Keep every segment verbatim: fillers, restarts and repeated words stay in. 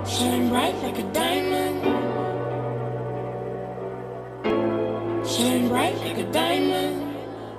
Shine bright like a diamond. Shine bright like a diamond.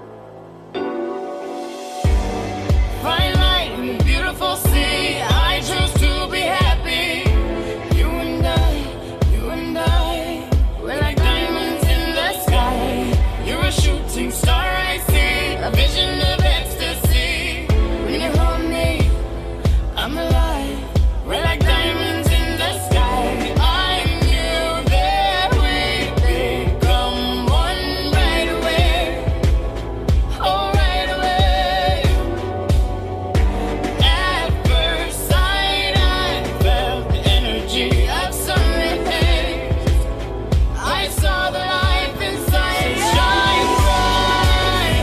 Fine light in the beautiful sea. I choose to be happy. You and I, you and I, we're like diamonds in the sky. You're a shooting star, I see, a vision of ecstasy. When you hold me, I'm alive. We're like diamonds in the sky. I knew that we'd become one right away. Oh, right away. At first sight, I felt the energy of sunlit haze. I saw the life inside. Shine bright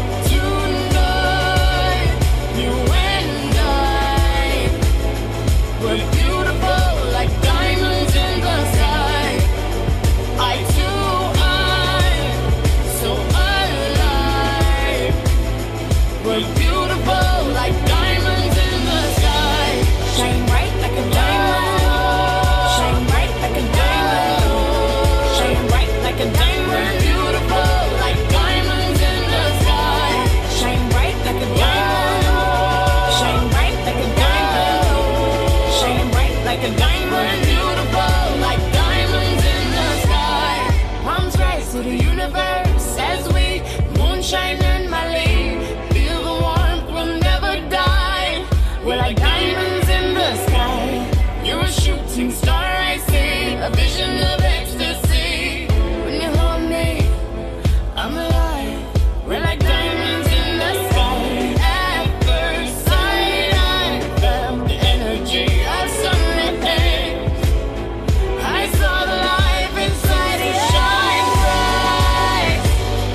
tonight. You and I were beautiful like diamonds in the sky. I too, I'm so alive. We're beautiful like diamonds in the sky. Shine bright like a diamond. Shine bright like a diamond. Shine bright like a diamond. We're beautiful like diamonds in the sky. Shine bright like a diamond. Shine bright like a diamond. Shine bright like a diamond. We're beautiful like diamonds in the sky. Palms rise to the universe as we moonshine and Mali. Feel the warmth, we'll never die. We're like diamonds in the sky. You're a shooting star, I see, a vision of ecstasy. When you hold me, I'm alive. We're like diamonds in the sky. At first sight, I felt the energy of sunlit haze. I saw the life inside it. Shine bright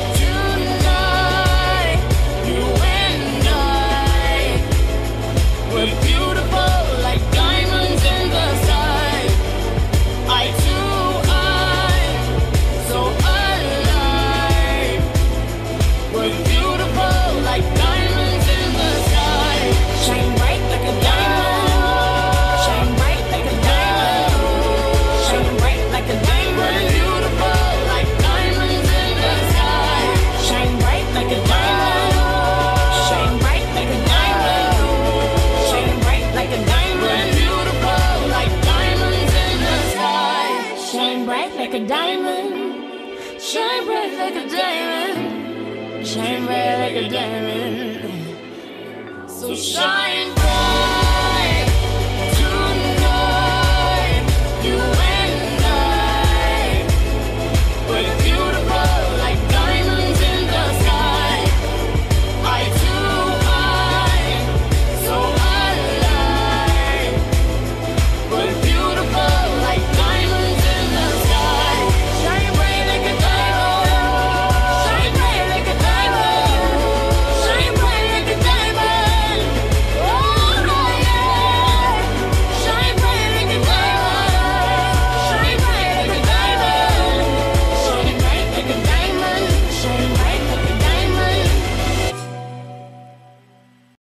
tonight. You and I were beautiful like diamonds in the sky. I too, I'm so alive. We're beautiful like diamonds in the sky. Shine bright like a diamond. Shine bright like a diamond. Shine bright like a diamond. We're beautiful like diamonds in the sky. Shine bright like a diamond. Shine bright like a diamond. Shine bright like a diamond. We're beautiful like diamonds in the sky. Shine bright like a diamond. Shine bright like a diamond. Shine bright like a diamond. So shine